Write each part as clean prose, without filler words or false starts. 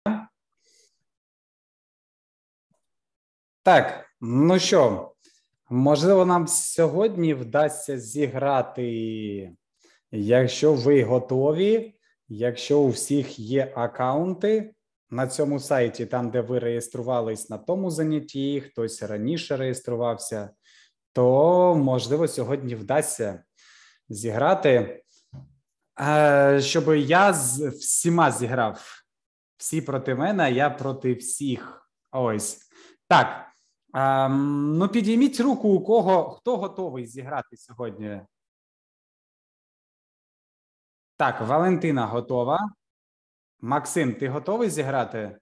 Так, ну що, можливо, нам сьогодні вдасться зіграти, якщо ви готові, якщо у всіх є акаунти на цьому сайті, там, де ви реєструвались на тому занятті, хтось раніше реєструвався, то, можливо, сьогодні вдасться зіграти, щоб я з всіма зіграв. Всі проти мене, а я проти всіх. Ось. Так. Ну, підійміть руку у кого, хто готовий зіграти сьогодні. Так, Валентина готова. Максим, ти готовий зіграти?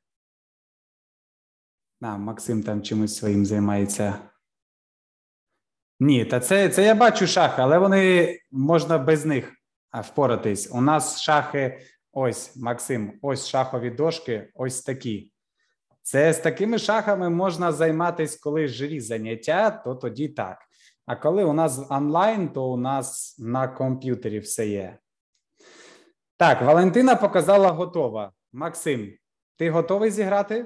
Максим там чимось своїм займається. Ні, та це я бачу шахи, але вони, можна без них впоратись. У нас шахи, ось, Максим, ось шахові дошки, ось такі. Це з такими шахами можна займатися, коли живі заняття, то тоді так. А коли у нас онлайн, то у нас на комп'ютері все є. Так, Валентина показала готова. Максим, ти готовий зіграти?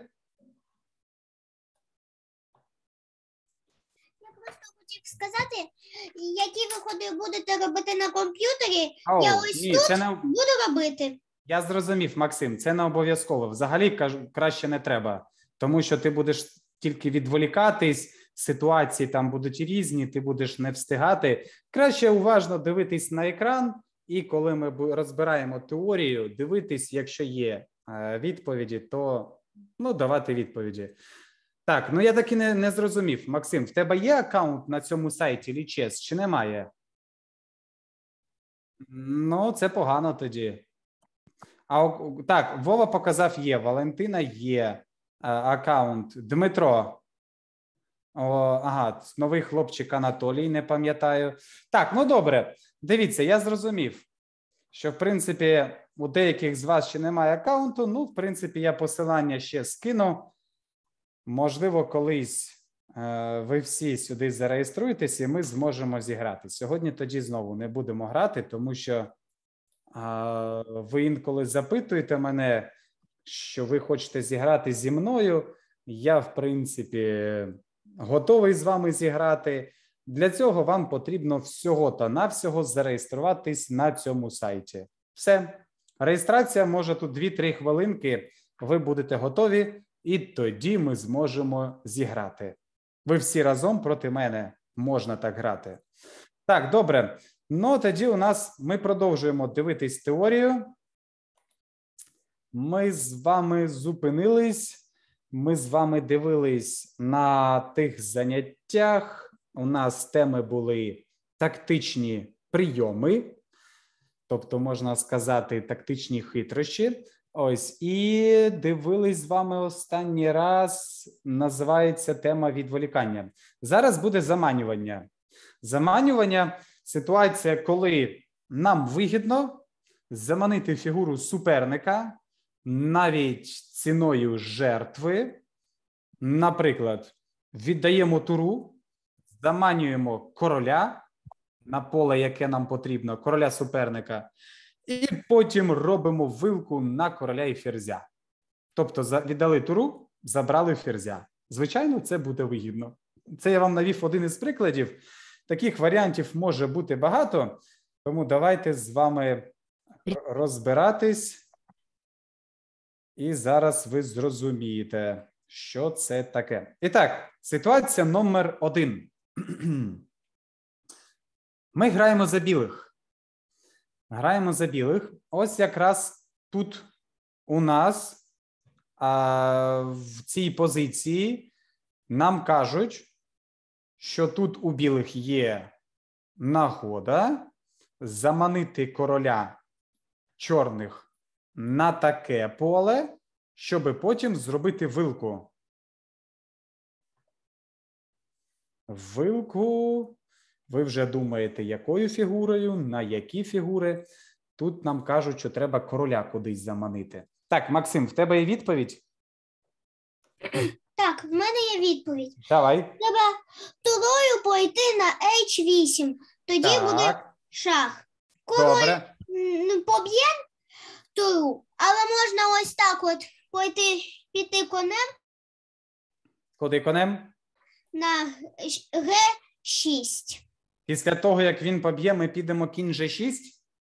Я просто хотів сказати, які виходи будете робити на комп'ютері, я ось ні, тут буду робити. Я зрозумів, Максим, це не обов'язково. Взагалі, краще не треба, тому що ти будеш тільки відволікатись, ситуації там будуть різні, ти будеш не встигати. Краще уважно дивитись на екран, і коли ми розбираємо теорію, дивитись, якщо є відповіді, то давати відповіді. Так, я так і не зрозумів. Максим, в тебе є аккаунт на цьому сайті Lichess чи немає? Це погано тоді. Так, Вова показав є, Валентина є аккаунт. Дмитро. Новий хлопчик Анатолій, не пам'ятаю. Так, добре. Дивіться, я зрозумів, що, в принципі, у деяких з вас ще немає аккаунту. В принципі, я посилання ще скину. Можливо, колись ви всі сюди зареєструєтесь і ми зможемо зіграти. Сьогодні тоді знову не будемо грати, тому що ви інколи запитуєте мене, що ви хочете зіграти зі мною. Я, в принципі, готовий з вами зіграти. Для цього вам потрібно всього та навсього зареєструватись на цьому сайті. Все. Реєстрація може тут 2-3 хвилинки, ви будете готові, і тоді ми зможемо зіграти. Ви всі разом проти мене, можна так грати. Так, добре. Тоді ми продовжуємо дивитись теорію. Ми з вами зупинились, ми з вами дивились на тих заняттях. У нас теми були тактичні прийоми, тобто, можна сказати, тактичні хитрощі. Ось, і дивились з вами останній раз, називається тема відволікання. Зараз буде заманювання. Заманювання – ситуація, коли нам вигідно заманити фігуру суперника навіть ціною жертви. Наприклад, віддаємо туру, заманюємо короля на поле, яке нам потрібно, короля суперника, і потім робимо вилку на короля і ферзя. Тобто віддали туру, забрали ферзя. Звичайно, це буде вигідно. Це я вам навів один із прикладів. Таких варіантів може бути багато, тому давайте з вами розбиратись. І зараз ви зрозумієте, що це таке. І так, ситуація номер 1. Ми граємо за білих. Граємо за білих. Ось якраз тут у нас в цій позиції нам кажуть, що тут у білих є нагода заманити короля чорних на таке поле, щоб потім зробити вилку. Вилку. Ви вже думаєте, якою фігурою, на які фігури. Тут нам кажуть, що треба короля кудись заманити. Так, Максим, в тебе є відповідь? Так, в мене є відповідь. Давай. Треба турою пройти на H8. Тоді буде шах. Король поб'є туру, але можна ось так от піти конем Куди конем? на G6. Після того, як він поб'є, ми підемо кінь G6?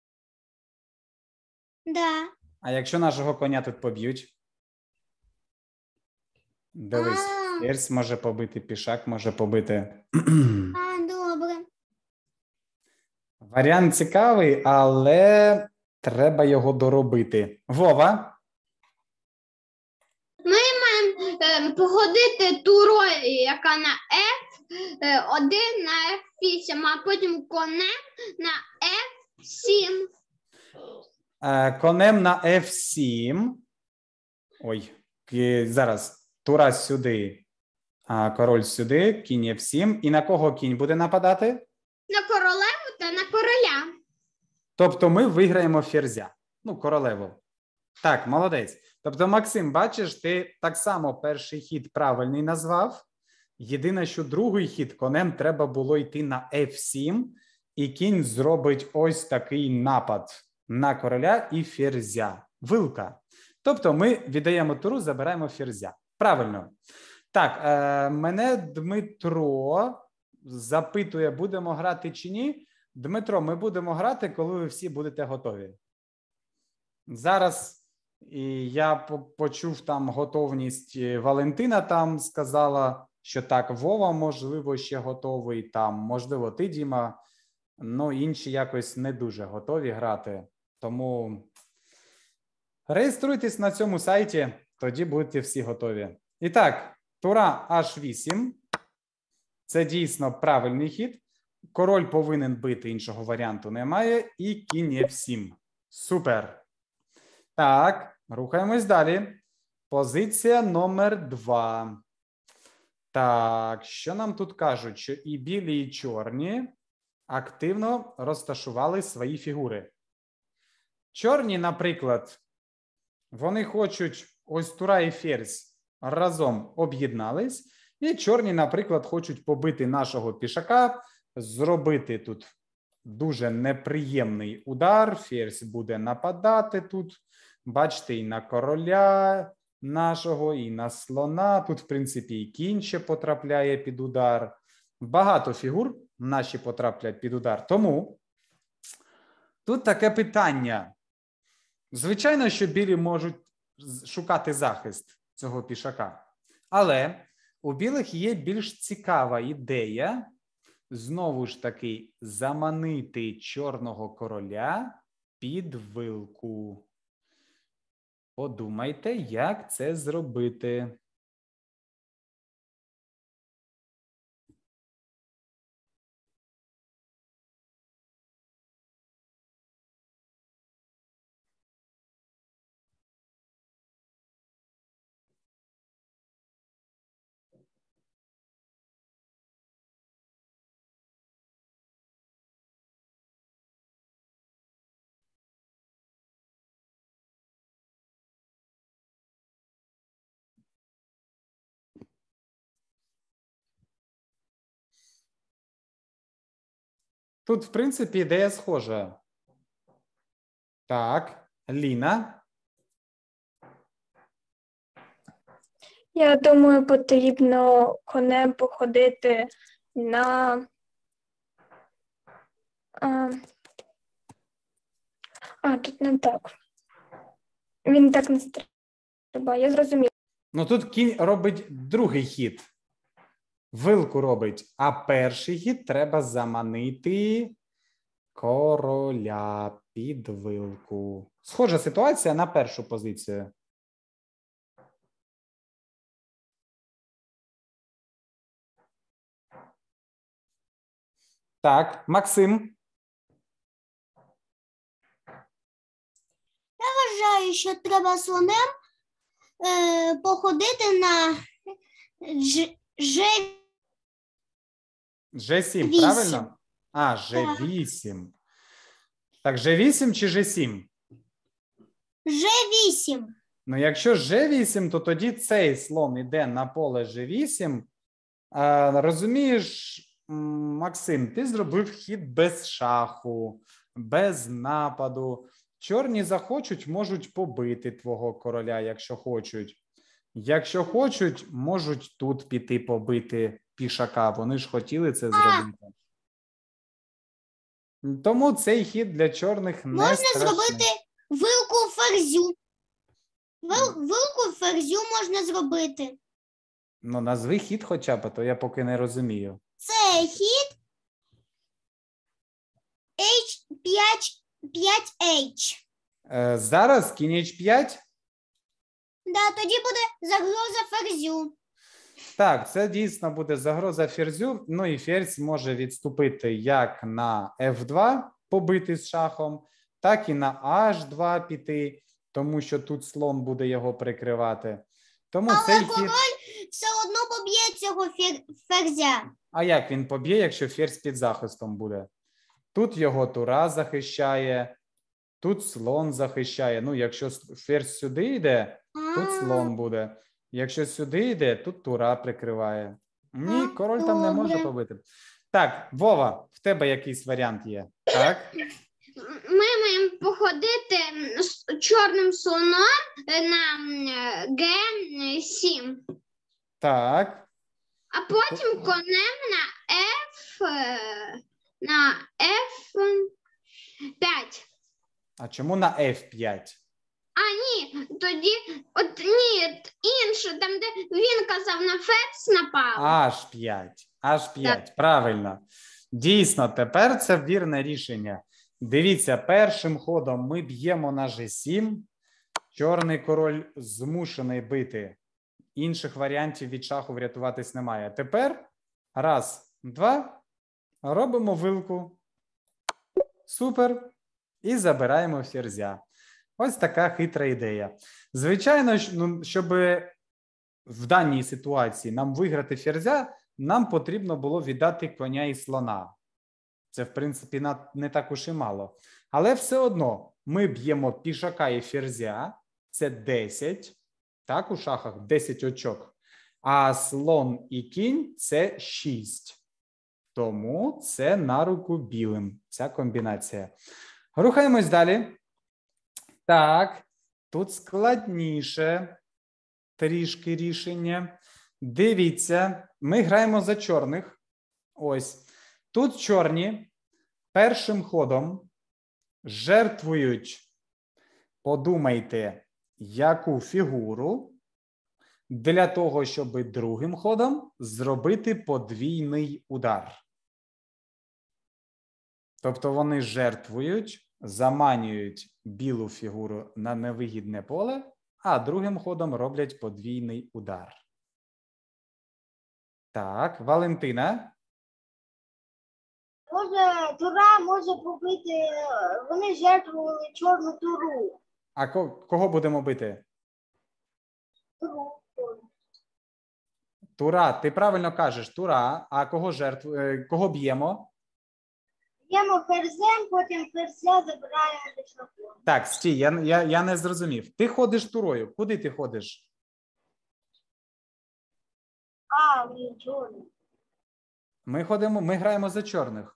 Да. А якщо нашого коня тут поб'ють? Дивись, ферзь може побити, пішак може побити. Добре. Варіант цікавий, але треба його доробити. Вова? Ми маємо погодити ту роль, яка на F1 на F8, а потім конем на F7. Конем на F7. Ой, зараз. Тура сюди, король сюди, кінь F7. І на кого кінь буде нападати? На королеву та на короля. Тобто ми виграємо ферзя. Ну, королеву. Так, молодець. Тобто, Максим, бачиш, ти так само перший хід правильний назвав. Єдине, що другий хід конем треба було йти на F7, і кінь зробить ось такий напад на короля і ферзя. Вилка. Тобто ми віддаємо туру, забираємо ферзя. Правильно. Так, мене Дмитро запитує, будемо грати чи ні. Дмитро, ми будемо грати, коли ви всі будете готові. Зараз і я почув там готовність Валентина, там сказала, що так, Вова, можливо, ще готовий, там, можливо, ти, Діма, ну, інші якось не дуже готові грати. Тому реєструйтесь на цьому сайті, тоді будете всі готові. І так, тура H8. Це дійсно правильний хід. Король повинен бити, іншого варіанту немає. І кінь F7. Супер. Так, рухаємось далі. Позиція номер 2. Так, що нам тут кажуть? Що і білі, і чорні активно розташували свої фігури. Чорні, наприклад, вони хочуть, ось тура і ферзь разом об'єднались, і чорні, наприклад, хочуть побити нашого пішака, зробити тут дуже неприємний удар, ферзь буде нападати тут, бачите, і на короля нашого, і на слона, тут, в принципі, і кінь ще потрапляє під удар. Багато фігур наші потраплять під удар, тому тут таке питання. Звичайно, що білі можуть шукати захист цього пішака. Але у білих є більш цікава ідея, знову ж таки, заманити чорного короля під вилку. Подумайте, як це зробити. Тут, в принципі, ідея схожа. Так, Ліна. Я думаю, потрібно конем походити на... тут не так. Він так не стрибає, я зрозуміла. Ну, тут кінь робить другий хід. Вилку робить, а перший хід треба заманити короля під вилку. Схожа ситуація на першу позицію. Так, Максим. Я вважаю, що треба слонем походити на G7, правильно? А, G8. Так, G8 чи G7? G8. Ну, якщо G8, то тоді цей слон іде на поле G8. Розумієш, Максим, ти зробив хід без шаху, без нападу. Чорні захочуть, можуть побити твого короля, якщо хочуть. Якщо хочуть, можуть тут піти побити пішака. Вони ж хотіли це зробити. Тому цей хід для чорних не Можна страшний. зробити вилку ферзю. Вилку ферзю можна зробити. Ну, назви хід хоча б, а то я поки не розумію. Це хід H5H. Зараз кінь H5? Да, тоді буде загроза ферзю. Так, це дійсно буде загроза ферзю. Ну і ферзь може відступити як на F2, побити з шахом, так і на H2 піти, тому що тут слон буде його прикривати. Тому Але цей король хід... все одно поб'є цього ферзя. А як він поб'є, якщо ферзь під захистом буде? Тут його тура захищає, тут слон захищає. Ну, якщо ферзь сюди йде, тут слон буде. Якщо сюди йде, тут тура прикриває. Ні, король там не може добре. побити. Так, Вова, в тебе якийсь варіант є? Так? Ми маємо походити з чорним слоном на G7, Так. а потім конем на F5. А чому на F5? А ні, тоді, інше, там, де він казав, на ферзь напав. H5. H5, правильно. Дійсно, тепер це вірне рішення. Дивіться, першим ходом ми б'ємо на G7. Чорний король змушений бити. Інших варіантів від шаху врятуватись немає. Тепер, раз, два, робимо вилку. Супер. І забираємо ферзя. Ось така хитра ідея. Звичайно, щоб в даній ситуації нам виграти ферзя, нам потрібно було віддати коня і слона. Це, в принципі, не так уж і мало. Але все одно ми б'ємо пішака і ферзя. Це 10. Так, у шахах 10 очок. А слон і кінь – це 6. Тому це на руку білим, ця комбінація. Рухаємось далі. Так, тут складніше трішки рішення. Дивіться, ми граємо за чорних. Ось. Тут чорні першим ходом жертвують, подумайте, яку фігуру для того, щоб другим ходом зробити подвійний удар. Тобто вони жертвують, заманюють білу фігуру на невигідне поле, а другим ходом роблять подвійний удар. Так, Валентина. Може, тура може побити, вони жертвували чорну туру. А кого будемо бити? Туру. Тура, ти правильно кажеш, тура. А кого б'ємо? Б'ємо ферзем, потім ферзя забираємо до шаху. Так, стій, я не зрозумів. Ти ходиш турою. Куди ти ходиш? А, він чорний. Ми граємо за чорних.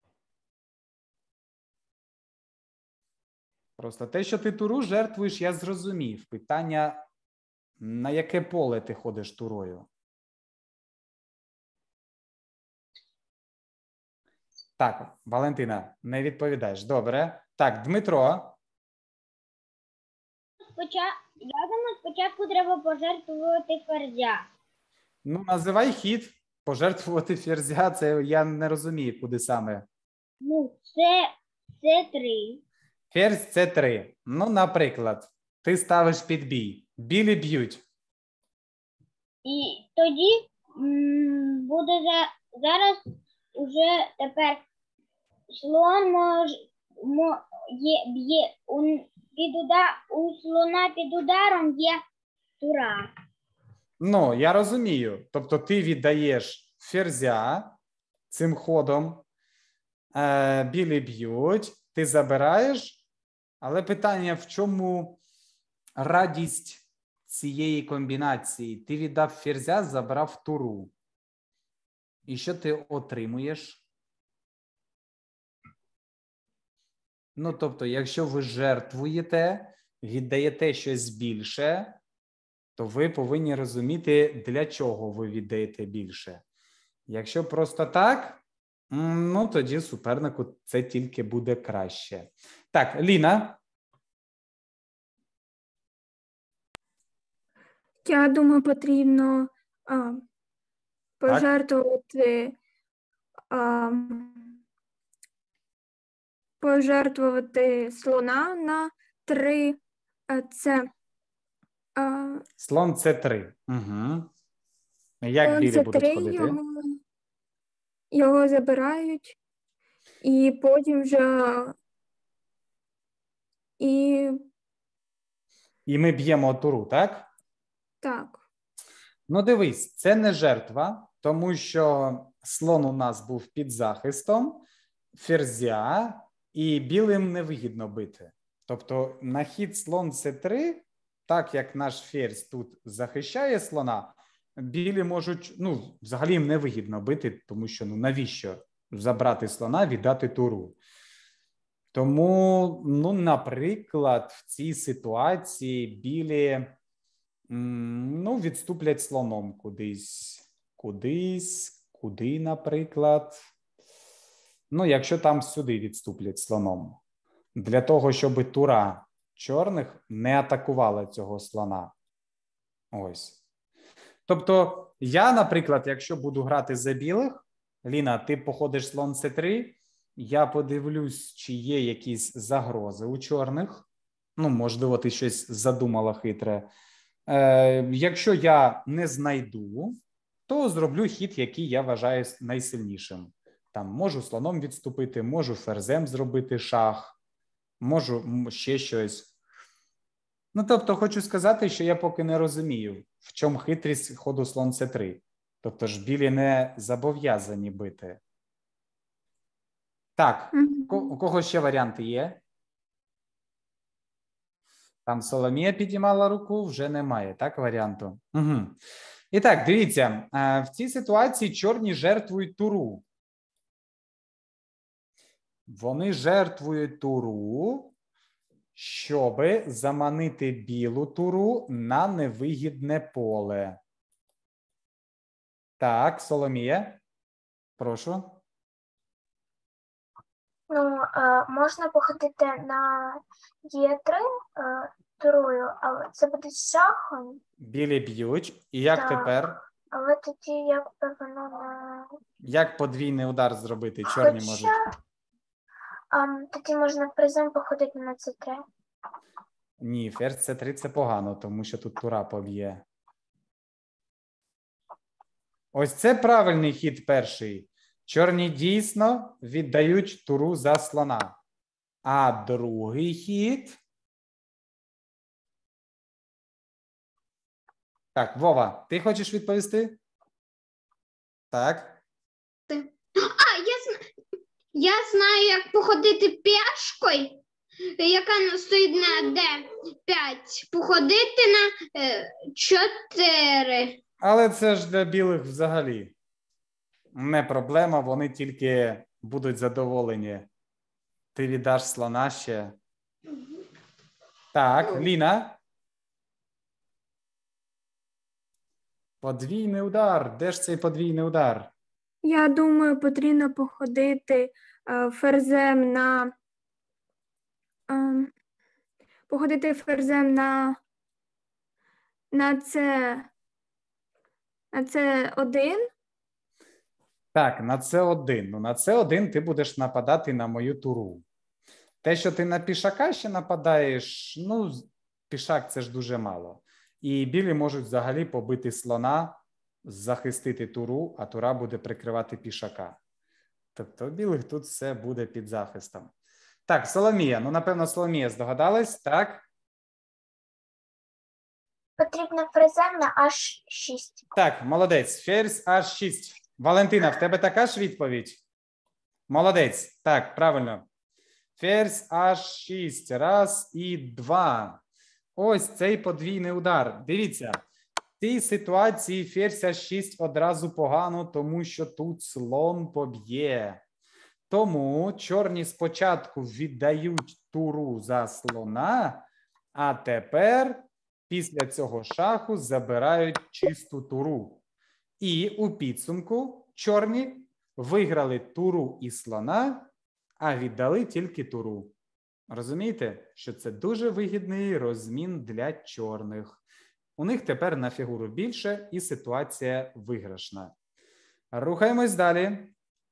Просто те, що ти туру жертвуєш, я зрозумів. Питання, на яке поле ти ходиш турою? Так, Валентина, не відповідаєш. Добре. Так, Дмитро. Я думаю, спочатку треба пожертвувати ферзя. Ну, називай хід. Пожертвувати ферзя, це я не розумію, куди саме. Ну, це 3. Ферзь – це 3. Ну, наприклад, ти ставиш під бій. Білі б'ють. І тоді буде зараз уже тепер слон б'є у слона під ударом є тура. Ну, я розумію. Тобто ти віддаєш ферзя цим ходом, білі б'ють, ти забираєш, але питання, в чому радість цієї комбінації? Ти віддав ферзя, забрав туру. І що ти отримуєш? Ну, тобто, якщо ви жертвуєте, віддаєте щось більше, то ви повинні розуміти, для чого ви віддаєте більше. Якщо просто так, ну, тоді супернику це тільки буде краще. Так, Ліна. Я думаю, потрібно пожертвувати слона на 3. Це Слон – це 3. Угу. Як білі це будуть 3, ходити? його забирають, і потім вже І ми б'ємо туру, так? так. Ну, дивись, це не жертва, тому що слон у нас був під захистом, ферзя, і білим невигідно бити. Тобто на хід слон С3, так як наш ферзь тут захищає слона, білі можуть, ну, взагалі їм невигідно бити, тому що, ну, навіщо забрати слона, віддати туру? Тому, ну, наприклад, в цій ситуації білі, ну, відступлять слоном куди, наприклад. Ну, якщо там сюди відступлять слоном. Для того, щоб тура чорних не атакувала цього слона. Ось. Тобто, я, наприклад, якщо буду грати за білих, Ліна, ти походиш слон С3, я подивлюсь, чи є якісь загрози у чорних. Ну, можливо, ти щось задумала хитре. Якщо я не знайду, то зроблю хід, який я вважаю найсильнішим. Там можу слоном відступити, можу ферзем зробити шах, можу ще щось. Ну, тобто, хочу сказати, що я поки не розумію, в чому хитрість ходу слон С3. Тобто ж білі не зобов'язані бити. Так, у кого ще варіанти є? Там Соломія підіймала руку, вже немає, так, варіанту? Угу. І так, дивіться, в цій ситуації чорні жертвують туру. Вони жертвують туру, щоб заманити білу туру на невигідне поле. Так, Соломія, прошу. Ну, можна походити на Е3 турою, але це буде з шахом. Білі б'ють. І як Так. тепер? Але тоді якби воно на... Як подвійний удар зробити? Чорні можуть. Тоді можна ферзем походити на С3. Ні, ферзь С3 це погано, тому що тут тура поб'є. Ось це правильний хід перший. Чорні дійсно віддають туру за слона. А другий хід... Так, Вова, ти хочеш відповісти? Так. Я знаю, як походити пішкою, яка стоїть на D5. Походити на 4. Але це ж для білих взагалі не проблема, вони тільки будуть задоволені. Ти віддаш слона ще. Так, Ліна. Подвійний удар. Де ж цей подвійний удар? Я думаю, потрібно походити ферзем на С1. Так, на С1. Ну, на С1 ти будеш нападати на мою туру. Те, що ти на пішака ще нападаєш, ну, пішак це ж дуже мало. І білі можуть взагалі побити слона, захистити туру, а тура буде прикривати пішака. Тобто у білих тут все буде під захистом. Так, Соломія. Ну, напевно, Соломія здогадалась, так? Потрібно ферзем на H6. Так, молодець. Ферзь H6. Валентина, в тебе така ж відповідь? Молодець. Так, правильно. Ферзь H6. Раз і два. Ось цей подвійний удар. Дивіться, в цій ситуації ферзь H6 одразу погано, тому що тут слон поб'є. Тому чорні спочатку віддають туру за слона, а тепер після цього шаху забирають чисту туру. І у підсумку чорні виграли туру і слона, а віддали тільки туру. Розумієте, що це дуже вигідний розмін для чорних. У них тепер на фігуру більше і ситуація виграшна. Рухаємось далі.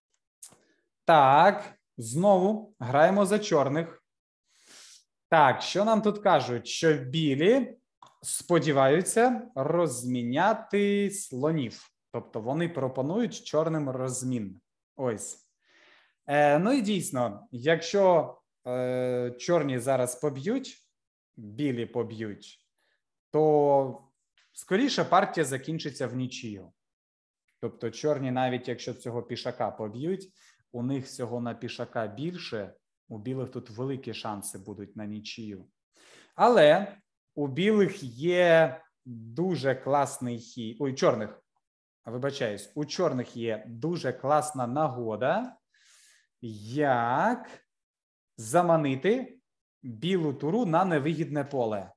Так, знову граємо за чорних. Так, що нам тут кажуть? Що білі сподіваються розміняти слонів. Тобто вони пропонують чорним розмін. Ось. Ну і дійсно, якщо чорні зараз поб'ють, білі поб'ють, то скоріше партія закінчиться в нічию. Тобто чорні, навіть якщо цього пішака поб'ють, у них всього на пішака більше, у білих тут великі шанси будуть на нічию. Але у білих є дуже класний хід, ой, чорних, вибачаюсь, у чорних є дуже класна нагода, як заманити білу туру на невигідне поле.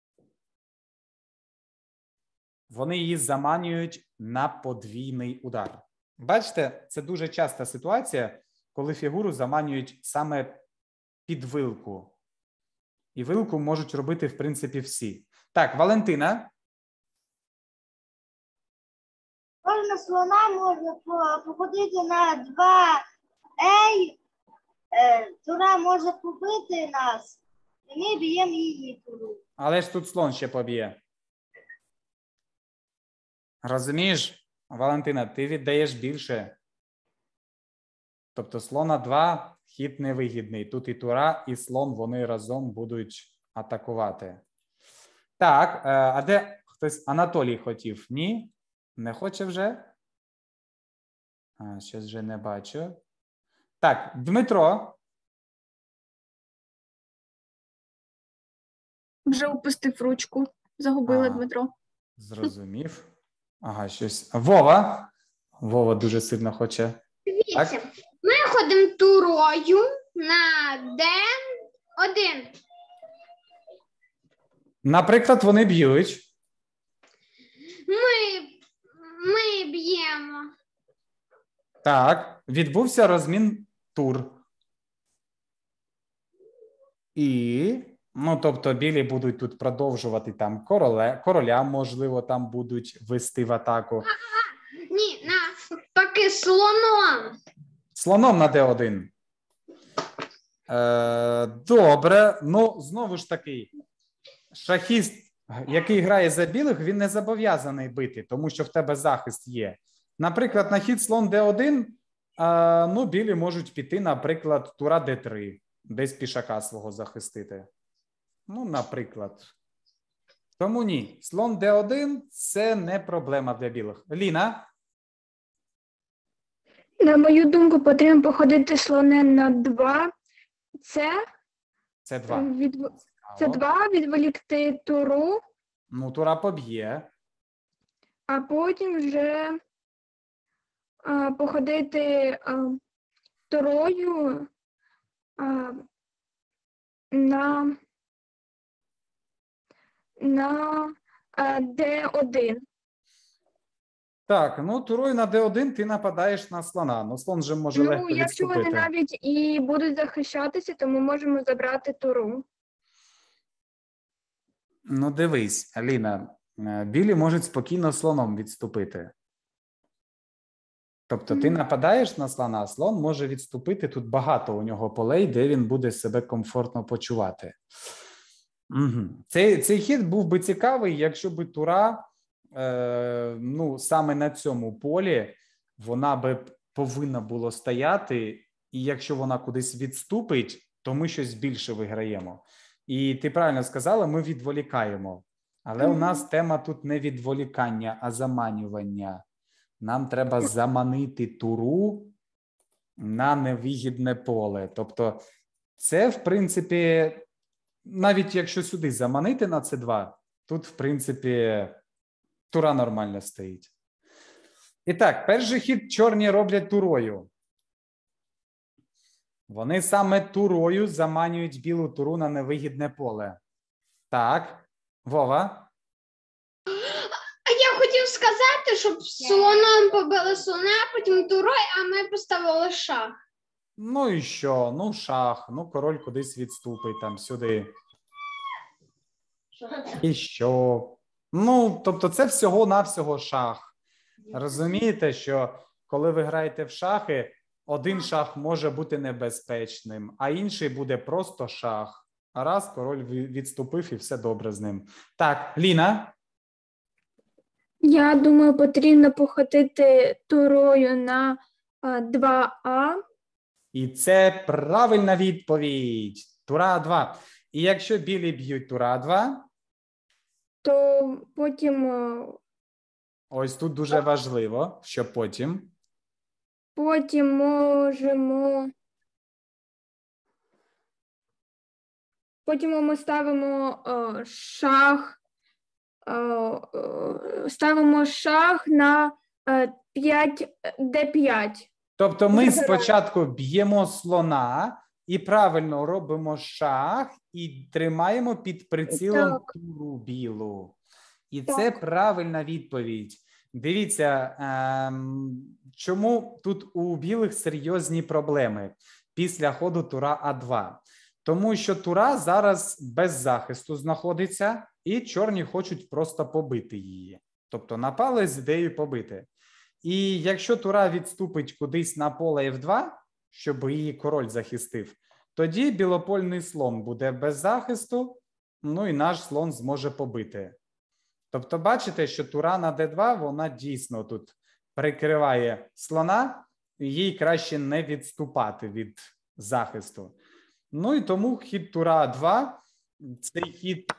Вони її заманюють на подвійний удар. Бачите, це дуже часта ситуація, коли фігуру заманюють саме під вилку. І вилку можуть робити, в принципі, всі. Так, Валентина. Кожна слона може походити на 2 тура може побити нас, і ми б'ємо її туру. Але ж тут слон ще поб'є. Розумієш, Валентина, ти віддаєш більше. Тобто слона 2, хід невигідний. Тут і тура, і слон, вони разом будуть атакувати. Так, а де хтось? Анатолій хотів? Ні? Не хоче вже? Щось вже не бачу. Так, Дмитро. Вже опустив ручку. Загубила Дмитро. Зрозумів. Ага, щось. Вова. Вова дуже сильно хоче. Дивіться, Так? ми ходимо турою на D1. Наприклад, вони б'ють. Ми б'ємо. Так, відбувся розмін тур. І, ну, тобто, білі будуть тут продовжувати там короля, можливо, там будуть вести в атаку. Ні, навпаки, слоном. Слоном на D1. Добре, ну, знову ж таки, шахіст, який грає за білих, він не зобов'язаний бити, тому що в тебе захист є. Наприклад, на хід слон D1, ну, білі можуть піти, наприклад, тура D3, десь пішака свого захистити. Ну, наприклад. Тому ні, слон D1 – це не проблема для білих. Ліна? На мою думку, потрібно походити слонем на 2. Це 2. Це 2, відволікти туру, Ну, тура поб'є. а потім вже походити турою на D1. Так, ну, турою на D1 ти нападаєш на слона. Ну, слон же може легко Ну, якщо вони відступити. навіть і будуть захищатися, то ми можемо забрати туру. Ну, дивись, Аліна, білі можуть спокійно слоном відступити. Тобто ти нападаєш на слона, слон може відступити, тут багато у нього полей, де він буде себе комфортно почувати. Угу. Цей хід був би цікавий, якщо би тура, ну, саме на цьому полі, вона би повинна була стояти, і якщо вона кудись відступить, то ми щось більше виграємо. І ти правильно сказала, ми відволікаємо. Але у нас тема тут не відволікання, а заманювання. Нам треба заманити туру на невигідне поле. Тобто це, в принципі, навіть якщо сюди заманити на С2, тут, в принципі, тура нормально стоїть. І так, перший хід чорні роблять турою. Вони саме турою заманюють білу туру на невигідне поле. Так, Вова? А я хотів сказати, щоб слоном побили слона, потім турою, а ми поставили шах. Ну і що? Ну, шах, ну, король кудись відступить там сюди. І що? Ну, тобто це всього-навсього шах. Розумієте, що коли ви граєте в шахи, один шах може бути небезпечним, а інший буде просто шах. А раз король відступив і все добре з ним. Так, Ліна? Я думаю, потрібно походити турою на 2А. І це правильна відповідь. Тура 2. І якщо білі б'ють тура 2, То потім ось тут дуже важливо, що потім. Потім ми ставимо шах. Ставимо шах на 5d5. Тобто ми Забираю. спочатку б'ємо слона і правильно робимо шах і тримаємо під прицілом Так. туру білу. І Так. це правильна відповідь. Дивіться, чому тут у білих серйозні проблеми після ходу тура А2. Тому що тура зараз без захисту знаходиться, і чорні хочуть просто побити її. Тобто напали з ідеєю побити. І якщо тура відступить кудись на поле F2, щоб її король захистив, тоді білопольний слон буде без захисту, ну і наш слон зможе побити. Тобто бачите, що тура на d2, вона дійсно тут прикриває слона, їй краще не відступати від захисту. Ну і тому хід тура 2, цей хід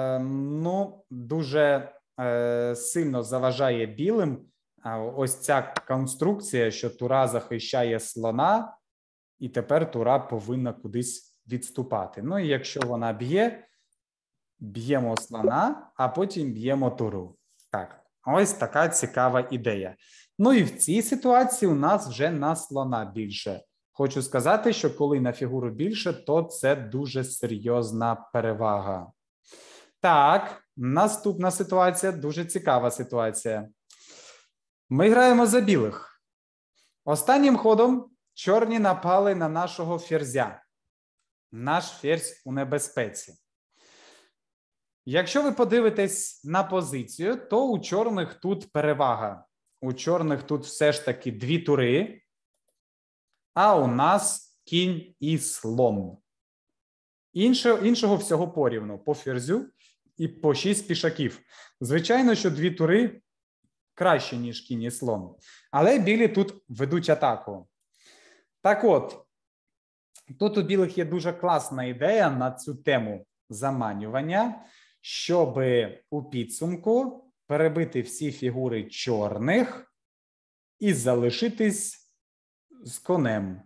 дуже сильно заважає білим. Ось ця конструкція, що тура захищає слона, і тепер тура повинна кудись відступати. Ну і якщо вона б'є, б'ємо слона, а потім б'ємо туру. Так, ось така цікава ідея. Ну і в цій ситуації у нас вже на слона більше. Хочу сказати, що коли на фігуру більше, то це дуже серйозна перевага. Так, наступна ситуація, дуже цікава ситуація. Ми граємо за білих. Останнім ходом чорні напали на нашого ферзя. Наш ферзь у небезпеці. Якщо ви подивитесь на позицію, то у чорних тут перевага. У чорних тут все ж таки 2 тури, а у нас кінь і слон. Іншого всього порівну, по ферзю і по 6 пішаків. Звичайно, що 2 тури краще, ніж кінь і слон. Але білі тут ведуть атаку. Так от, тут у білих є дуже класна ідея на цю тему заманювання, щоб у підсумку перебити всі фігури чорних і залишитись з конем.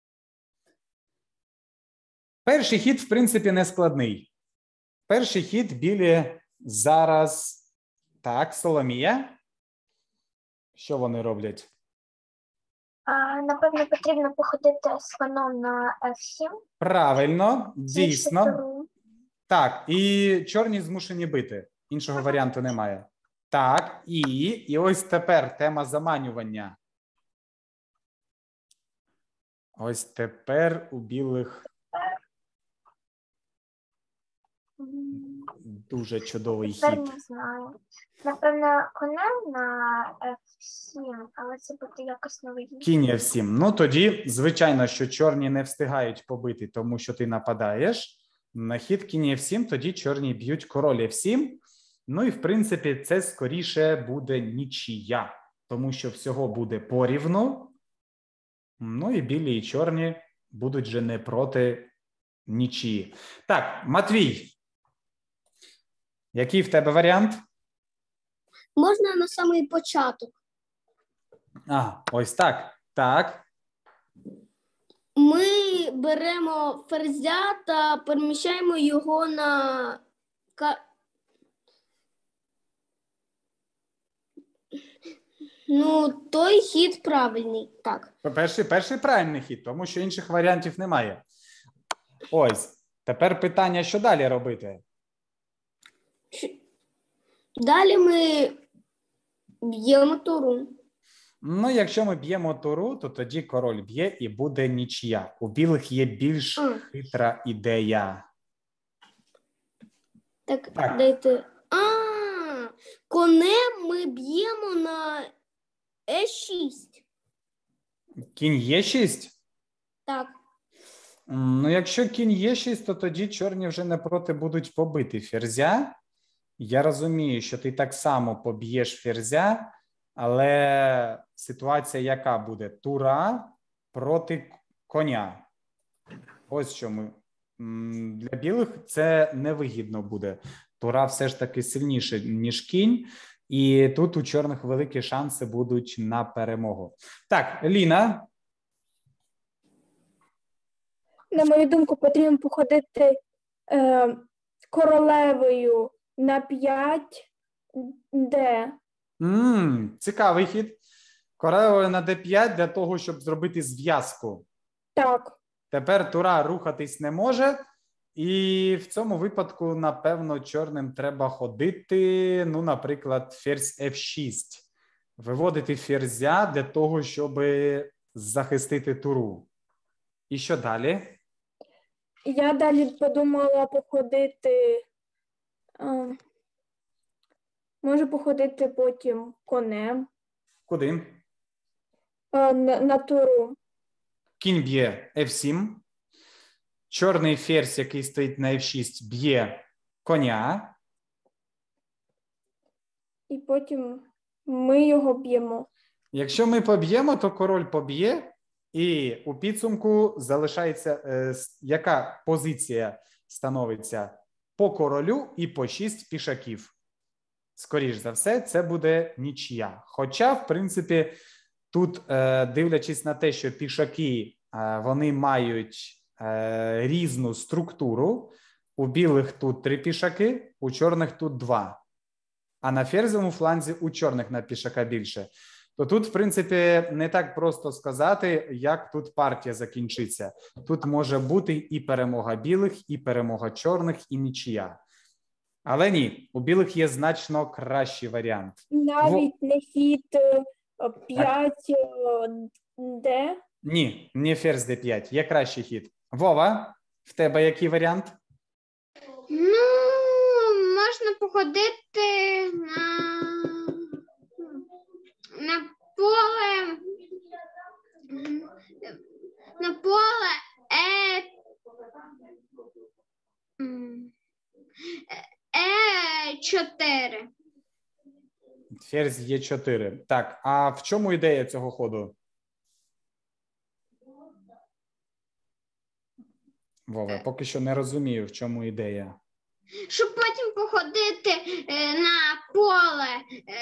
Перший хід, в принципі, не складний. Перший хід білі зараз... Так, Соломія? Що вони роблять? Напевно, потрібно походити слоном на F7. Правильно, дійсно. Туру. Так, і чорні змушені бити. Іншого варіанту немає. Так, і ось тепер тема заманювання. Ось тепер у білих дуже чудовий Тепер хід. не знаю. Напевно, конем на F7, але це буде якось новий. Кінь F7. Ну, тоді, звичайно, що чорні не встигають побити, тому що ти нападаєш. На хід кінь F7, тоді чорні б'ють король F7. Ну і, в принципі, це скоріше буде нічия, тому що всього буде порівну. Ну і білі, і чорні будуть же не проти нічиї. Так, Матвій, який в тебе варіант? Можна на самий початок. Ось так. Так. Ми беремо ферзя та переміщаємо його на Ну, той хід правильний, так. Перший правильний хід, тому що інших варіантів немає. Ось, тепер питання, що далі робити? Далі ми б'ємо туру. Ну, якщо ми б'ємо туру, то тоді король б'є і буде нічия. У білих є більш хитра ідея. Так, Так. дайте. Конем ми б'ємо на Е6. Кінь Е6? Так. Ну, якщо кінь Е6, то тоді чорні вже не проти будуть побити ферзя. Я розумію, що ти так само поб'єш ферзя, але ситуація яка буде? Тура проти коня. Ось чому. Для білих це невигідно буде. Тура все ж таки сильніше, ніж кінь. І тут у чорних великі шанси будуть на перемогу. Так, Ліна. На мою думку, потрібно походити королевою на 5D. Цікавий хід. Королевою на d5 для того, щоб зробити зв'язку. Так. Тепер тура рухатись не може, і в цьому випадку, напевно, чорним треба ходити, ну, наприклад, ферзь F6. Виводити ферзя для того, щоб захистити туру. І що далі? Я далі подумала походити, можу походити потім конем Куди? на туру. Кінь б'є F7. Чорний ферзь, який стоїть на F6, б'є коня. І потім ми його б'ємо. Якщо ми поб'ємо, то король поб'є, і у підсумку залишається, яка позиція становиться по королю і по 6 пішаків. Скоріш за все, це буде нічия. Хоча, в принципі, тут, дивлячись на те, що пішаки, вони мають різну структуру, у білих тут 3 пішаки, у чорних тут 2. А на ферзовому фланзі у чорних на пішака більше. То тут, в принципі, не так просто сказати, як тут партія закінчиться. Тут може бути і перемога білих, і перемога чорних, і нічия. Але ні, у білих є значно кращий варіант. Навіть не хід 5D. Ні, не ферзь d5, є кращий хід. Вова, в тебе який варіант? Ну, можна походити на поле Е4. Ферзь Е4. Так, а в чому ідея цього ходу? Вова, поки що не розумію, в чому ідея. Щоб потім походити на поле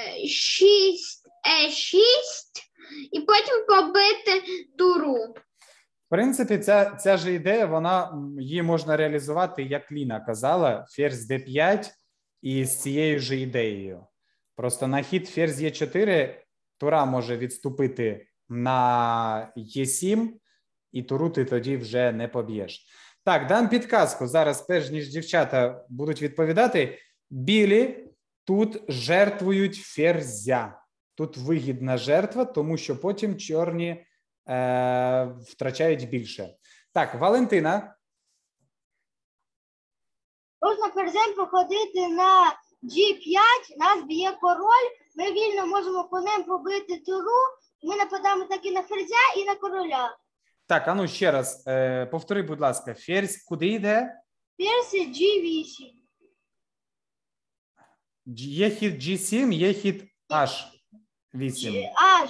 6Е6 і потім побити туру. В принципі, ця ж ідея, її можна реалізувати, як Ліна казала, ферзь d5 і з цією ж ідеєю. Просто на хід ферзь Е4 тура може відступити на Е7, і туру ти тоді вже не поб'єш. Так, дам підказку. Зараз, перш ніж дівчата будуть відповідати, білі тут жертвують ферзя. Тут вигідна жертва, тому що потім чорні втрачають більше. Так, Валентина. Можна ферзем походити на G5, нас б'є король, ми вільно можемо конем побити туру, ми нападаємо так і на ферзя, і на короля. Так, а ну ще раз, повтори, будь ласка, ферзь куди йде? Ферзь G8. Є хід G7, є хід H8.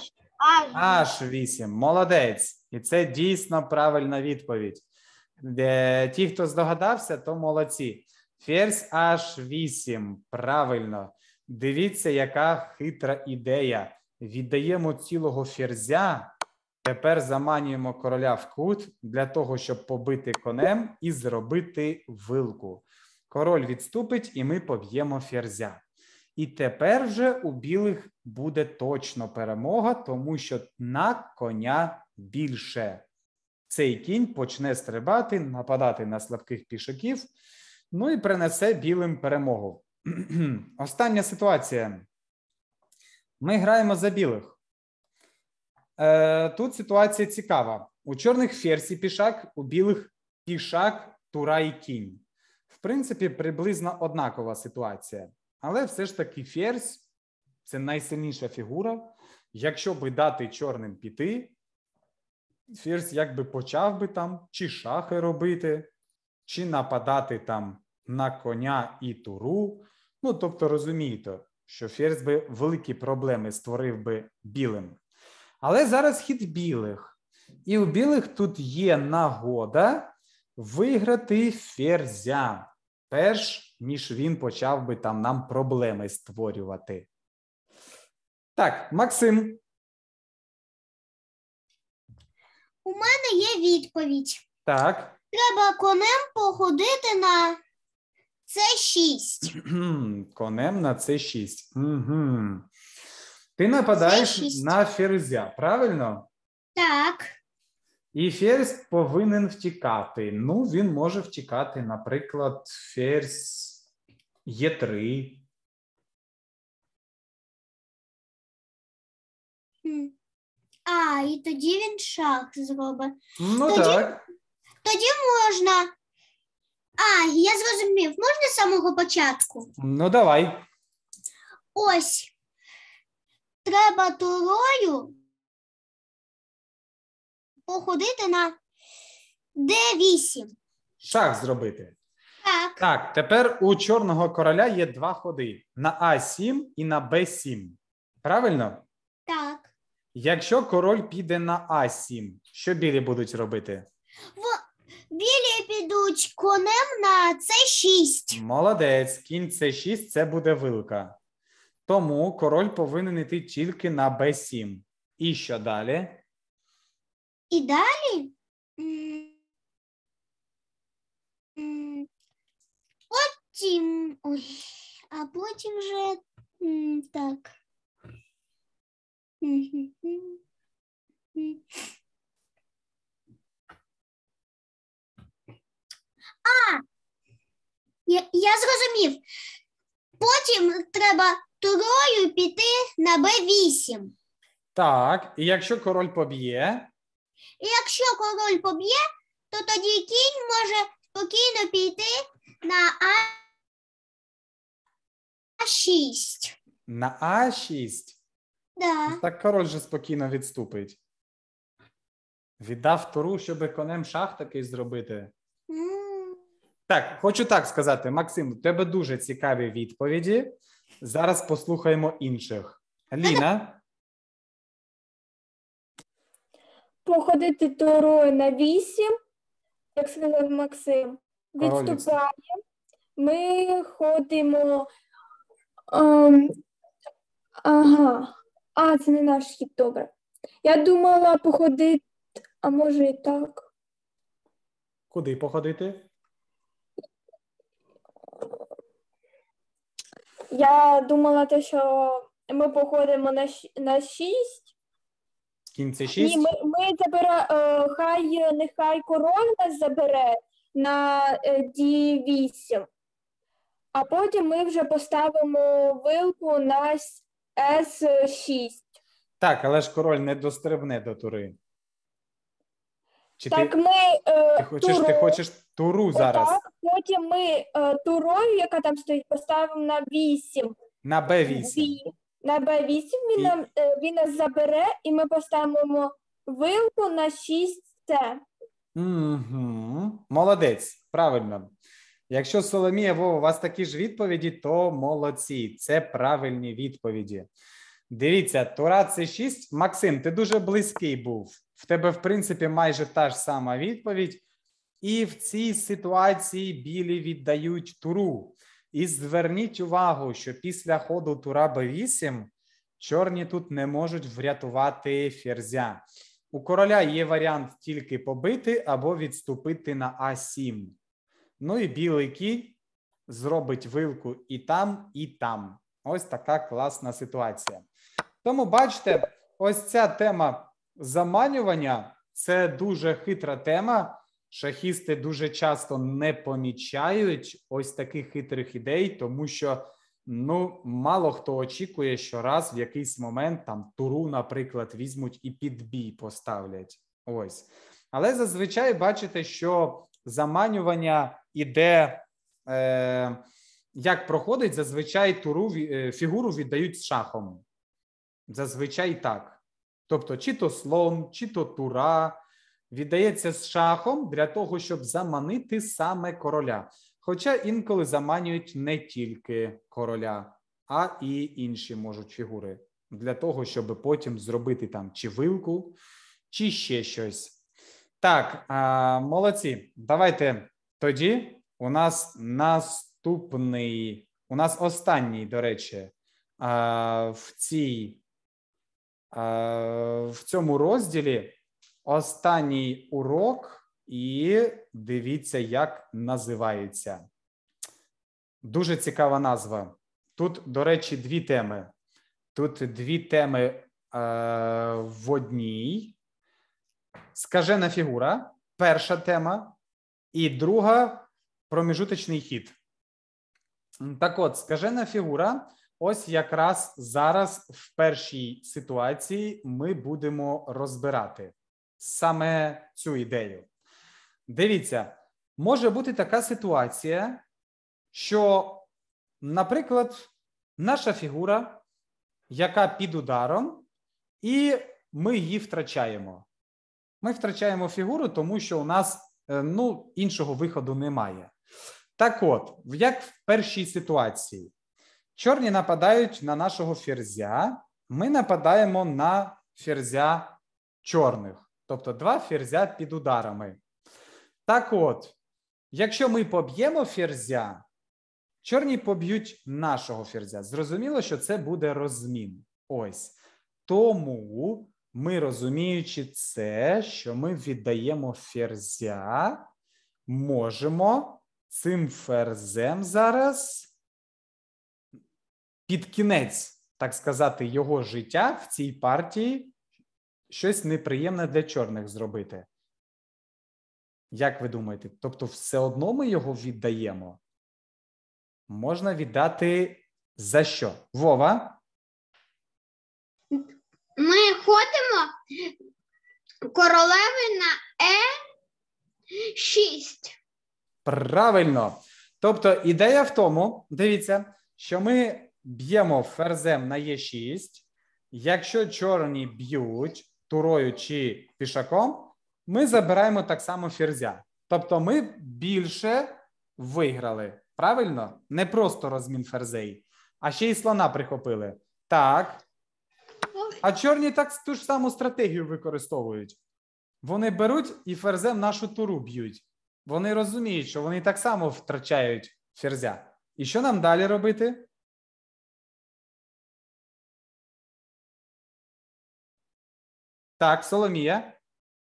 H8, молодець. І це дійсно правильна відповідь. Ті, хто здогадався, то молодці. Ферзь H8, правильно. Дивіться, яка хитра ідея. Віддаємо цілого ферзя, тепер заманюємо короля в кут для того, щоб побити конем і зробити вилку. Король відступить, і ми поб'ємо ферзя. І тепер вже у білих буде точно перемога, тому що на коня більше. Цей кінь почне стрибати, нападати на слабких пішаків, ну і принесе білим перемогу. Остання ситуація. Ми граємо за білих. Тут ситуація цікава. У чорних ферзь і пішак, у білих пішак, тура і кінь. В принципі, приблизно однакова ситуація. Але все ж таки ферзь – це найсильніша фігура. Якщо би дати чорним піти, ферзь якби почав би там чи шахи робити, чи нападати там на коня і туру. Ну, тобто розумієте, що ферзь би великі проблеми створив би білим. Але зараз хід білих. І у білих тут є нагода виграти ферзя, перш ніж він почав би там нам проблеми створювати. Так, Максим. У мене є відповідь. Так. Треба конем походити на С6. Конем на С6. Угу. Ти нападаєш С6. на ферзя, правильно? Так. І ферзь повинен втікати. Ну, він може втікати, наприклад, ферзь Е3. І тоді він шах зробить. Ну, Тоді- так. Тоді можна. Я зрозумів. Можна з самого початку? Ну, давай. Ось. Треба турою походити на Д8. Шах зробити. Так. Так, тепер у чорного короля є два ходи. На А7 і на Б7. Правильно? Так. Якщо король піде на А7, що білі будуть робити? Білі підуть конем на С6. Молодець, кінь С6 – це буде вилка. Тому король повинен йти тільки на Б7. І що далі? І далі потім, а потім вже так. Я зрозумів. Потім треба турою піти на Б8. Так, і якщо король поб'є, І якщо король поб'є, то тоді кінь може спокійно піти на А6. на А6, Да. так король же спокійно відступить. Віддав туру, щоб конем шах такий зробити. Так, хочу так сказати, Максим, у тебе дуже цікаві відповіді. Зараз послухаємо інших. Ліна? Походити турою на 8, як сказав Максим. Король Відступаємо. Ми ходимо. Це не наш хід, добре. Я думала походити, а може і так. Куди походити? Я думала те, що ми походимо на 6. Кінь С6? Ні, ми нехай король нас забере на D8, а потім ми вже поставимо вилку на S6. Так, але ж король не дострибне до тури. Чи Так, ти, ми ти хочеш туру зараз? Так, потім ми турою, яка там стоїть, поставимо на 8. На Б8. На Б8 він нас забере, і ми поставимо вилку на 6С. Угу. Молодець, правильно. Якщо Соломія, Вова, у вас такі ж відповіді, то молодці. Це правильні відповіді. Дивіться, тура С6. Максим, ти дуже близький був. В тебе, в принципі, майже та ж сама відповідь. І в цій ситуації білі віддають туру. І зверніть увагу, що після ходу тура Б8 чорні тут не можуть врятувати ферзя. У короля є варіант тільки побити або відступити на А7. Ну і білий кінь зробить вилку і там, і там. Ось така класна ситуація. Тому, бачите, ось ця тема заманювання – це дуже хитра тема. Шахісти дуже часто не помічають ось таких хитрих ідей, тому що мало хто очікує, що раз в якийсь момент там туру, наприклад, візьмуть і під бій поставлять. Ось. Але зазвичай бачите, що заманювання іде, як проходить, зазвичай фігуру віддають з шахом. Зазвичай так. Тобто чи то слон, чи то тура віддається з шахом для того, щоб заманити саме короля. Хоча інколи заманюють не тільки короля, а і інші можуть фігури. Для того, щоб потім зробити там чи вилку, чи ще щось. Так, молодці. Давайте тоді у нас останній, до речі, в цьому розділі останній урок, і дивіться, як називається. Дуже цікава назва. Тут, до речі, дві теми. Тут дві теми в одній. Скажена фігура, перша тема, і друга – проміжуточний хід. Так от, скажена фігура, ось якраз зараз в першій ситуації ми будемо розбирати саме цю ідею. Дивіться, може бути така ситуація, що, наприклад, наша фігура, яка під ударом, і ми її втрачаємо. Ми втрачаємо фігуру, тому що у нас, іншого виходу немає. Так от, як в першій ситуації. Чорні нападають на нашого ферзя, ми нападаємо на ферзя чорних. Тобто два ферзя під ударами. Так от, якщо ми поб'ємо ферзя, чорні поб'ють нашого ферзя. Зрозуміло, що це буде розмін. Ось. Тому ми, розуміючи це, що ми віддаємо ферзя, можемо цим ферзем зараз під кінець, так сказати, його життя в цій партії щось неприємне для чорних зробити. Як ви думаєте? Тобто все одно ми його віддаємо? Можна віддати за що? Вова? Ми ходимо королеви на Е6. Правильно. Тобто ідея в тому, дивіться, що ми б'ємо ферзем на Е6. Якщо чорні б'ють турою чи пішаком, ми забираємо так само ферзя. Тобто ми більше виграли. Правильно? Не просто розмін ферзей, а ще й слона прихопили. Так. А чорні так ту ж саму стратегію використовують. Вони беруть і ферзем нашу туру б'ють. Вони розуміють, що вони так само втрачають ферзя. І що нам далі робити? Так, Соломія.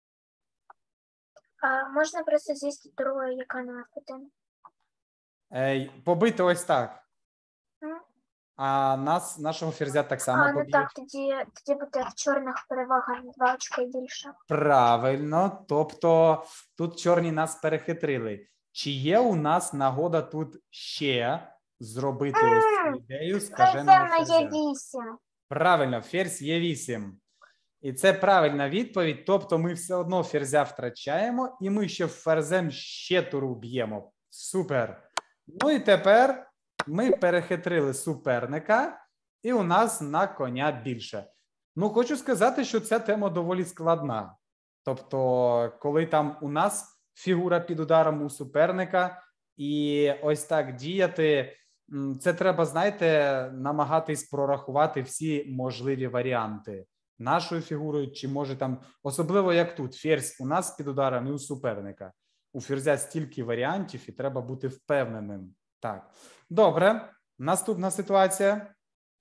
Можна просто з'їсти туру, яка на F1. Побити ось так. А нашого ферзя так само поб'ють. Так, тоді буде в чорних перевага на 2 очки більше. Правильно, тобто тут чорні нас перехитрили. Чи є у нас нагода тут ще зробити ось цю ідею скаженого ферзя? Е8. Правильно, ферзь Е8. І це правильна відповідь, тобто ми все одно ферзя втрачаємо, і ми ще ферзем ще туру б'ємо. Супер. Ну і тепер ми перехитрили суперника, і у нас на коня більше. Хочу сказати, що ця тема доволі складна. Тобто, коли там у нас фігура під ударом у суперника, і ось так діяти, це треба, знаєте, намагатись прорахувати всі можливі варіанти. Нашою фігурою, чи може там, особливо як тут, ферзь у нас під ударом і у суперника. У ферзя стільки варіантів, і треба бути впевненим. Так, добре. Наступна ситуація.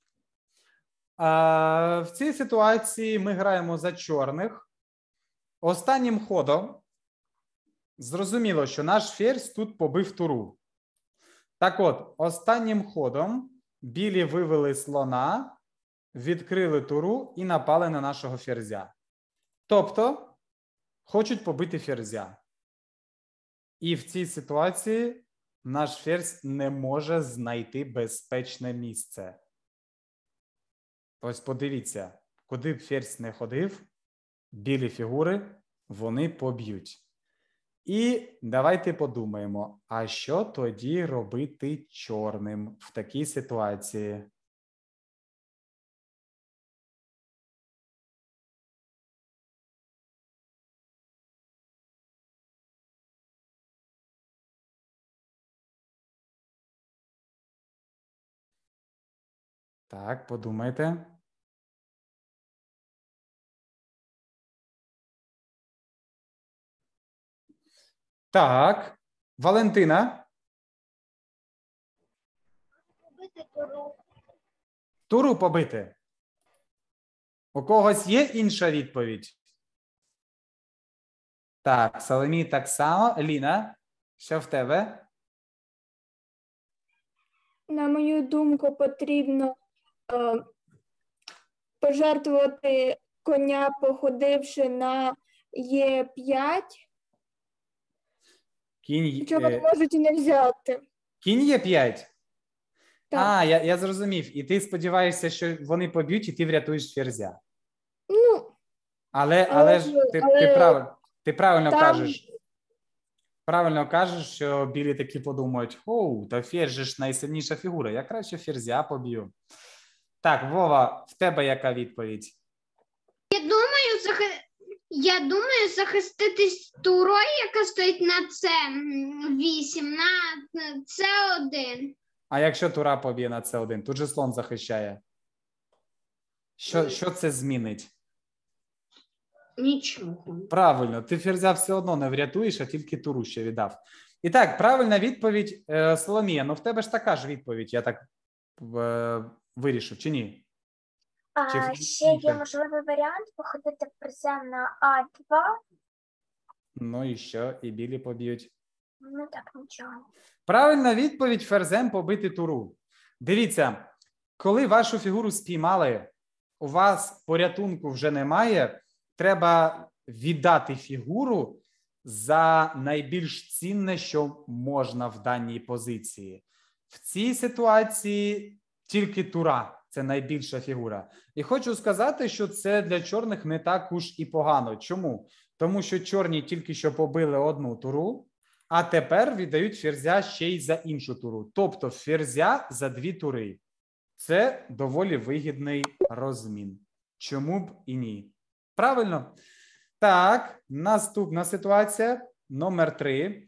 В цій ситуації ми граємо за чорних. Останнім ходом зрозуміло, що наш ферзь тут побив туру. Так от, останнім ходом білі вивели слона, відкрили туру і напали на нашого ферзя. Тобто, хочуть побити ферзя. І в цій ситуації наш ферзь не може знайти безпечне місце. Ось подивіться, куди б ферзь не ходив, білі фігури, вони поб'ють. І давайте подумаємо, а що тоді робити чорним в такій ситуації? Так, подумайте. Так, Валентина, Побити туру. туру побити. У когось є інша відповідь? Так, Соломій так само. Ліна, що в тебе? На мою думку, потрібно пожертвувати коня, походивши на Е5, Кінь, що вони можуть і не взяти. кінь є 5? Так. А, я зрозумів. І ти сподіваєшся, що вони поб'ють, і ти врятуєш ферзя. Ну, Але ж ти правильно там- кажеш. Правильно кажеш, що білі такі подумають: оу, та ферзь же ж найсильніша фігура, я краще ферзя поб'ю. Так, Вова, в тебе яка відповідь? Я думаю, захиститись турою, яка стоїть на С8, на С1. А якщо тура поб'є на С1, тут же слон захищає. Що це змінить? Нічого. Правильно, ти ферзя все одно не врятуєш, а тільки туру ще віддав. І так, правильна відповідь, Соломія. Ну в тебе ж така ж відповідь, я так вирішив, чи ні? Чи Ще є інше? можливий варіант походити ферзем на А2. Ну і що? І білі поб'ють. Ну так, нічого. Правильна відповідь: ферзем побити туру. Дивіться, коли вашу фігуру спіймали, у вас порятунку вже немає, треба віддати фігуру за найбільш цінне, що можна в даній позиції. В цій ситуації тільки тура – це найбільша фігура. І хочу сказати, що це для чорних не так уж і погано. Чому? Тому що чорні тільки що побили одну туру, а тепер віддають ферзя ще й за іншу туру. Тобто ферзя за 2 тури. Це доволі вигідний розмін. Чому б і ні? Правильно? Так, наступна ситуація, номер 3.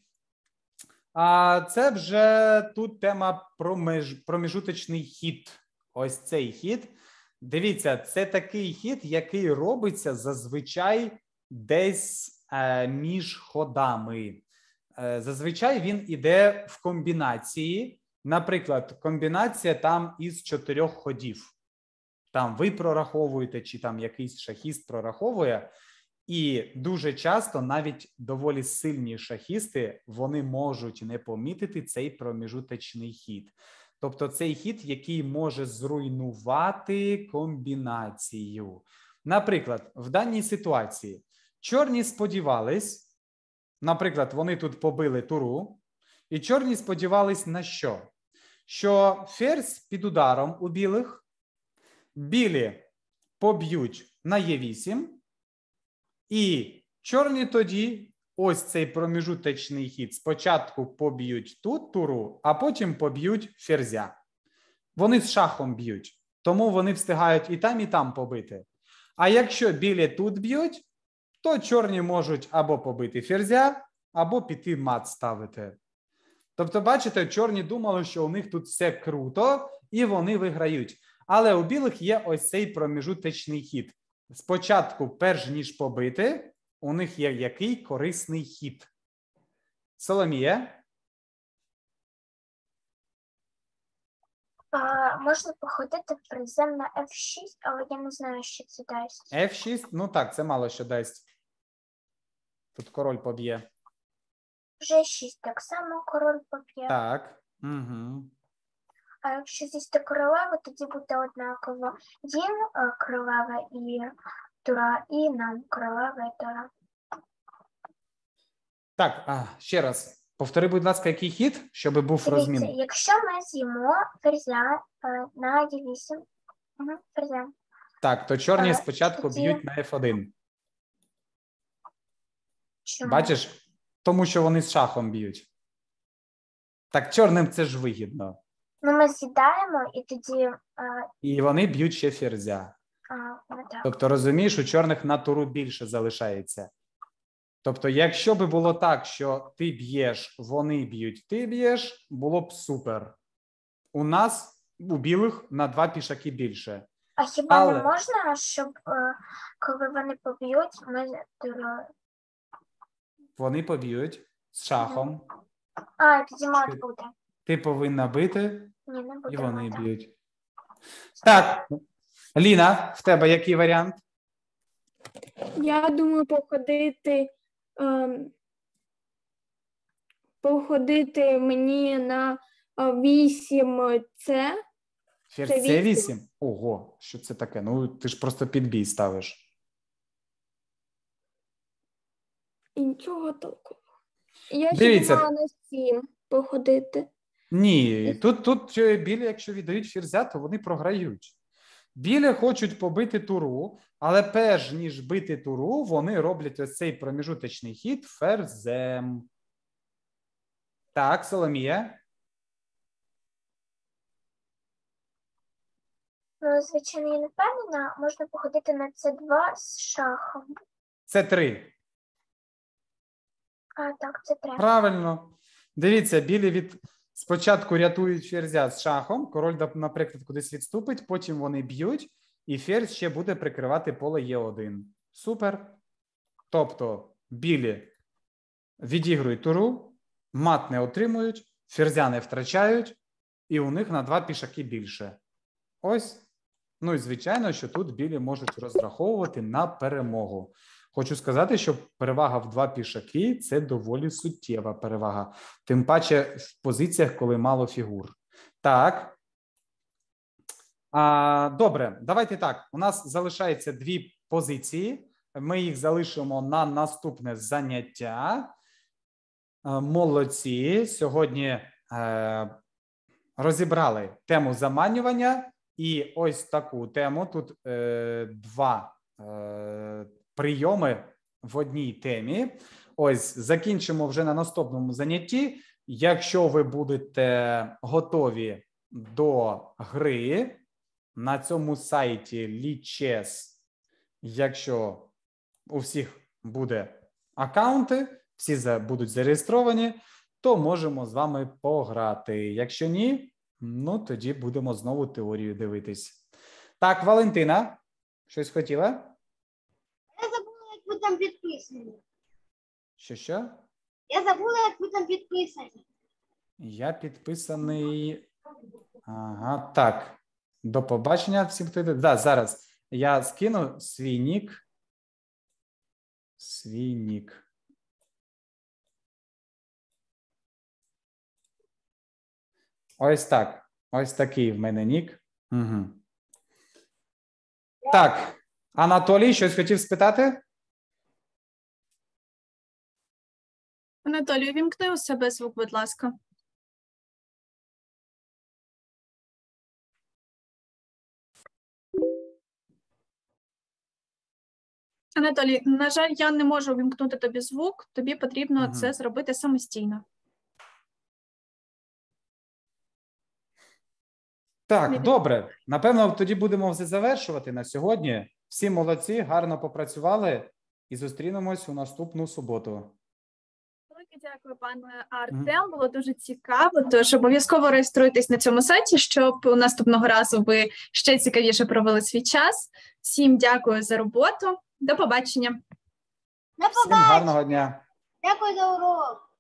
А це вже тут тема проміжуточний хід. Ось цей хід. Дивіться, це такий хід, який робиться зазвичай десь між ходами. Зазвичай він іде в комбінації. Наприклад, комбінація там із 4 ходів. Там ви прораховуєте, чи там якийсь шахіст прораховує. І дуже часто навіть доволі сильні шахісти, вони можуть не помітити цей проміжуточний хід. Тобто цей хід, який може зруйнувати комбінацію. Наприклад, в даній ситуації чорні сподівались, наприклад, вони тут побили туру, і чорні сподівались на що? Що ферзь під ударом у білих, білі поб'ють на Е8, і чорні тоді ось цей проміжуточний хід спочатку поб'ють тут туру, а потім поб'ють ферзя. Вони з шахом б'ють, тому вони встигають і там побити. А якщо білі тут б'ють, то чорні можуть або побити ферзя, або піти мат ставити. Тобто, бачите, чорні думали, що у них тут все круто, і вони виграють. Але у білих є ось цей проміжуточний хід. Спочатку, перш ніж побити, у них є який корисний хід. Соломія? Можна походити ферзем на F6, але я не знаю, що це дасть. F6? Ну так, це мало що дасть. Тут король поб'є. G6 так само король поб'є. Так. Угу. А якщо з'їсти королеву, тоді буде однаково. Їм королева і тура, і нам королева і тура. Так, ще раз. Повтори, будь ласка, який хід, щоб був Дивіться, розмін. якщо ми з'їмо ферзя на Е8, ферзя. Так, то чорні А, спочатку тоді- б'ють на F1. Чому? Бачиш? Тому що вони з шахом б'ють. Так, чорним це ж вигідно. Ну, ми з'їдаємо, і тоді, І вони б'ють ще ферзя. ну так. Тобто, розумієш, у чорних на туру більше залишається. Тобто, якщо би було так, що ти б'єш, вони б'ють, ти б'єш, було б супер. У нас, у білих, на 2 пішаки більше. А хіба Але- не можна, щоб коли вони поб'ють, ми турою? Вони поб'ють з шахом. Тоді мат буде. Ти повинна бити, Ні, не буде і вони мата. б'ють. Так, Ліна, в тебе який варіант? Я думаю, походити мені на 8С. Ферзь Це C8? вісім. Ого, що це таке? Ну, ти ж просто під бій ставиш. І нічого толкового. Я ще Дивіться. думала на 7 походити. Ні, тут білі, якщо віддають ферзя, то вони програють. Білі хочуть побити туру, але перш ніж бити туру, вони роблять ось цей проміжуточний хід ферзем. Так, Соломія. Ну, звичайно, я не впевнена, можна походити на С2 з шахом. Це 3. Так, це треба. Правильно. Дивіться, білі спочатку рятують ферзя з шахом, король, наприклад, кудись відступить, потім вони б'ють, і ферзь ще буде прикривати поле Е1. Супер. Тобто білі відігрують туру, мат не отримують, ферзя не втрачають, і у них на 2 пішаки більше. Ось. Ну і звичайно, що тут білі можуть розраховувати на перемогу. Хочу сказати, що перевага в 2 пішаки – це доволі суттєва перевага. Тим паче в позиціях, коли мало фігур. Так. Добре, давайте так. У нас залишається 2 позиції. Ми їх залишимо на наступне заняття. Молодці. Сьогодні розібрали тему заманювання. І ось таку тему. Тут 2 прийоми в одній темі. Ось, закінчимо вже на наступному занятті. Якщо ви будете готові до гри на цьому сайті Lichess, якщо у всіх буде аккаунти, всі будуть зареєстровані, то можемо з вами пограти. Якщо ні, ну тоді будемо знову теорію дивитись. Так, Валентина, щось хотіла? Я забула, як ви там підписані. Що? Я забула, як ви там підписані. Я підписаний. Ага, так. До побачення всім, хто йде. Да, зараз я скину свій нік. Ось так. Ось такий в мене нік. Угу. Так, Анатолій, щось хотів спитати? Анатолій, вімкни у себе звук, будь ласка. Анатолій, на жаль, я не можу вімкнути тобі звук, тобі потрібно це зробити самостійно. Так, добре. Напевно, тоді будемо вже завершувати на сьогодні. Всі молодці, гарно попрацювали і зустрінемось у наступну суботу. Велике дякую, пане Артем. Було дуже цікаво. Тож обов'язково реєструйтесь на цьому сайті, щоб наступного разу ви ще цікавіше провели свій час. Всім дякую за роботу. До побачення. До Всім гарного дня. Дякую за урок.